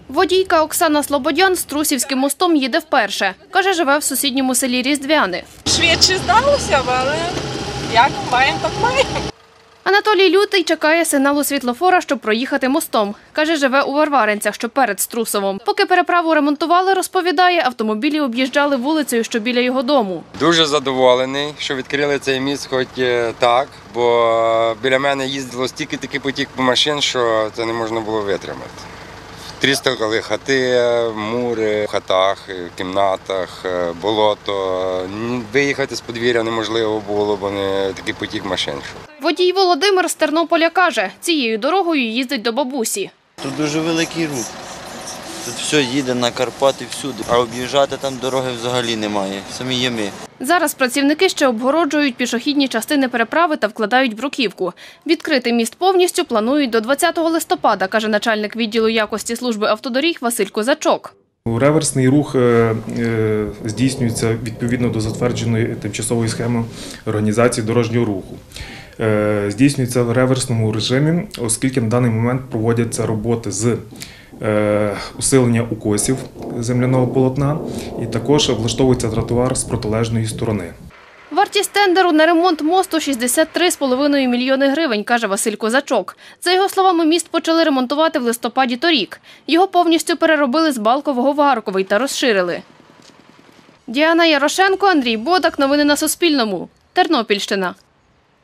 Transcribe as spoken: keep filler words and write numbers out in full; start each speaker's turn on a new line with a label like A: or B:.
A: Водійка Оксана Слободян з Трусівським мостом їде вперше. Каже, живе в сусідньому селі Різдвяне.
B: Швидше здалося, але як маємо, так маємо.
A: Анатолій Лютий чекає сигналу світлофора, щоб проїхати мостом. Каже, живе у Варваринцях, що перед Струсовом. Поки переправу ремонтували, розповідає, автомобілі об'їжджали вулицею, що біля його дому.
C: Дуже задоволений, що відкрили цей міст хоч так, бо біля мене їздило стільки такий потік машин, що це не можна було витримати. Тріскали хати, мури в хатах, в кімнатах, болото. Виїхати з подвір'я неможливо було, бо не такий потік машин.
A: Водій Володимир з Тернополя каже, цією дорогою їздить до бабусі.
D: Тут дуже великий рух. Тут все їде на Карпати всюди, а об'їжджати там дороги взагалі немає, самі є ми.
A: Зараз працівники ще обгороджують пішохідні частини переправи та вкладають бруківку. Відкрити міст повністю планують до двадцятого листопада, каже начальник відділу якості служби автодоріг Василь Козачок.
E: Реверсний рух здійснюється відповідно до затвердженої тимчасової схеми організації дорожнього руху. Здійснюється в реверсному режимі, оскільки на даний момент проводяться роботи з усилення укосів земляного полотна і також влаштовується тротуар з протилежної сторони.
A: Вартість тендеру на ремонт мосту – шістдесят три з половиною мільйони гривень, каже Василь Козачок. За його словами, міст почали ремонтувати в листопаді торік. Його повністю переробили з балкового в арковий та розширили. Діана Ярошенко, Андрій Бодак. Новини на Суспільному. Тернопільщина.